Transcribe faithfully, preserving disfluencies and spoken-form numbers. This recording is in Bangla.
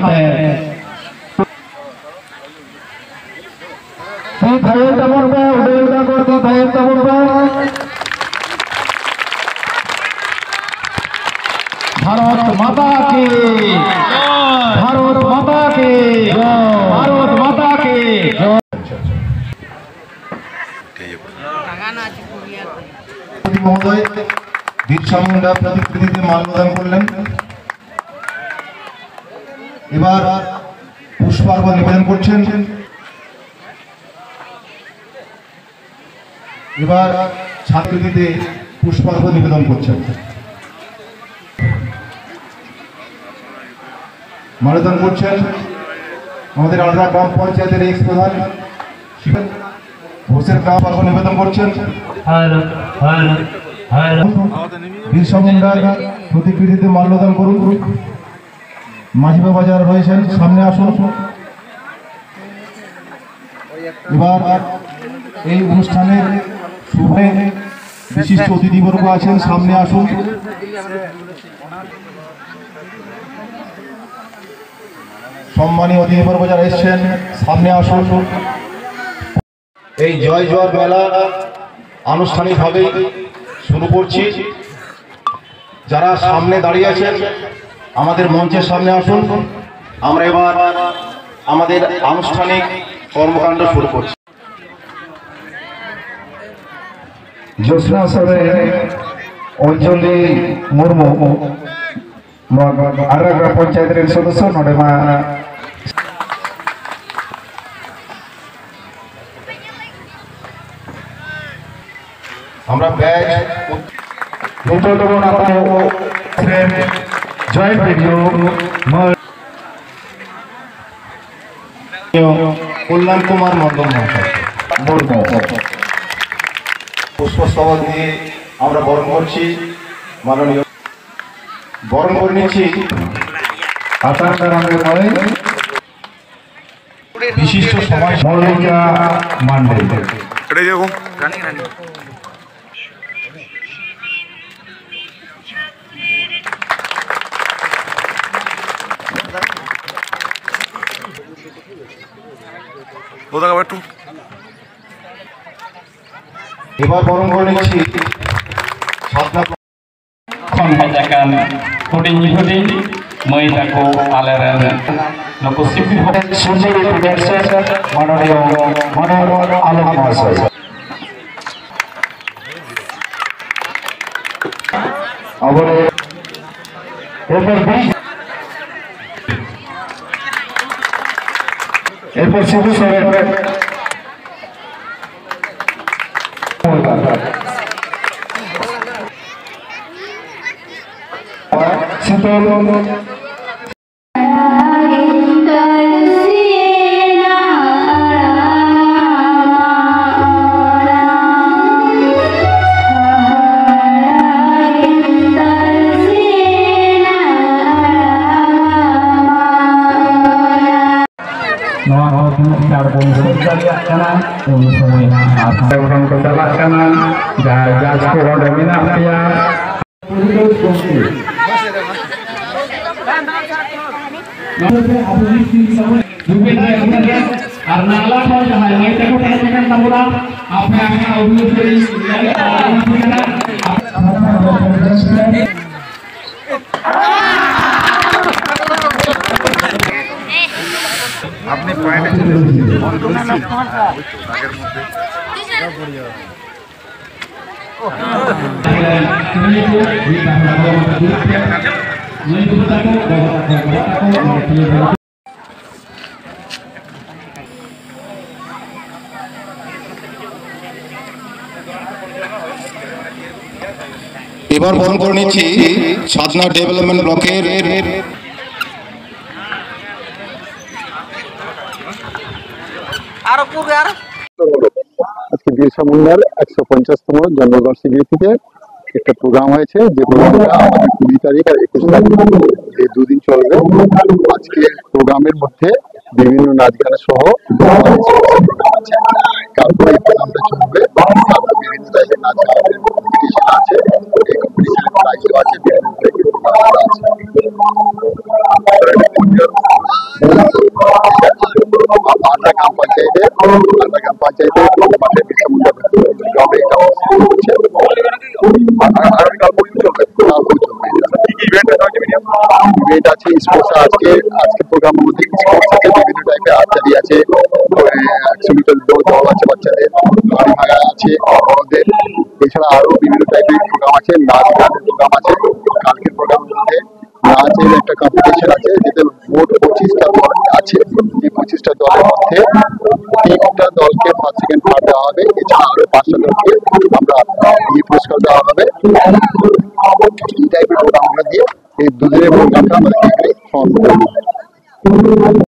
সাথে সেই ধাইটা পড়বে উদয়টা করতে ধাইটা পড়বে ভারত মাতা কি ভারত মাতা কি ভারত মাতা কি মহোদয় বিরসা মুন্ডা প্রতিকৃতিতে মাল্যদান করলেন। এবার পুষ্পার্ঘ্য নিবেদন করছেন। এবার ছাত্রীতে পুষ্পার্ঘ্য নিবেদন করছেন। মাল্যদান করছেন আমাদের আলরা গ্রাম পঞ্চায়েতের এক্স প্রধান ঘোষের গ্রাম পার্ঘ্য নিবেদন করছেন। বিরসা মুন্ডার প্রতিকৃতিতে মাল্যদান করুন। মাঝিবা বাজার রয়েছেন, সামনে আসুন। এবার এই অনুষ্ঠানের শুভে বিশিষ্ট অতিথিবর্গ আছেন, সামনে আসুন। সম্মানীয় অতিথিবর্গ যারা এসছেন সামনে আসুন। এই জয় জোয়ার মেলা আনুষ্ঠানিকভাবে শুরু করছি। যারা সামনে দাঁড়িয়ে আছেন আমাদের মঞ্চের সামনে আসুন। আমরা এবার আমাদের আনুষ্ঠানিক কর্মকাণ্ড শুরু করছি। জ্যোৎস্না সবে অঞ্জলি মুর্মু আলরা গ্রাম পঞ্চায়েতের সদস্য নডেমা আমরা ব্যাচ জয়েন্ট ভিডিও কল্যাণ কুমার মন্ডল মহাশয় পুষ্পস্তবক দিয়ে আমরা বরণ করছি। মাননীয় বরণ করে নিচ্ছি বিশিষ্ট সমাজ মল্লিকা মান্ডে। এবার বরণ করে নিচ্ছি মাননীয় মনোহর আলম মহাশয়। এরপর শুধু শীতল আপনি পয়েন্টে এবার বরণ করে নিচ্ছি সাধনা ডেভেলপমেন্ট ব্লকের আজকে বিরসা মুন্ডার একশো পঞ্চাশতম জন্মবার্ষিকী থেকে একটা প্রোগ্রাম হয়েছে, যে প্রোগ্রামটা আমাদের কুড়ি তারিখ আর একুশ তারিখ এই দুদিন চলবে। আজকে প্রোগ্রামের মধ্যে বিভিন্ন নাচ গান সহ তারপরে এই প্রোগ্রামটা চলবে। তারপর বিভিন্ন জায়গায় নাচ গানের কম্পিটিশন আছে, এই কম্পিটিশনের প্রাইজও আছে, বিভিন্ন আছে। গ্রাম পঞ্চায়েতে মাঠে বিরসা মুন্ডা গ্রামে হচ্ছে আগামীকাল পর্যন্ত চলবে। ইভেন্ট আছে, স্পোর্টস আজকে আজকে প্রোগ্রামের মধ্যে স্পোর্টস আছে, বিভিন্ন টাইপের আর্চারি আছে, একশো মিটার দৌড় আছে বাচ্চাদের, গাড়ি ভাড়া আছে বড়দের, এছাড়া আরো বিভিন্ন টাইপের প্রোগ্রাম আছে, নাচ গানের প্রোগ্রাম আছে। কালকের প্রোগ্রামের মধ্যে নাচের একটা কম্পিটিশন আছে, যেতে মোট পঁচিশটা দল আছে। এই পঁচিশটা দলের মধ্যে তিনটা দলকে ফার্স্ট সেকেন্ড থার্ড দেওয়া হবে, এছাড়া আরো পাঁচটা দলকে আমরা এই পুরস্কার দেওয়া হবে। এই টাইপের প্রোগ্রামগুলো দিয়ে এই দুদিনের প্রোগ্রামটা আমাদেরকে সমাপ্ত করবো।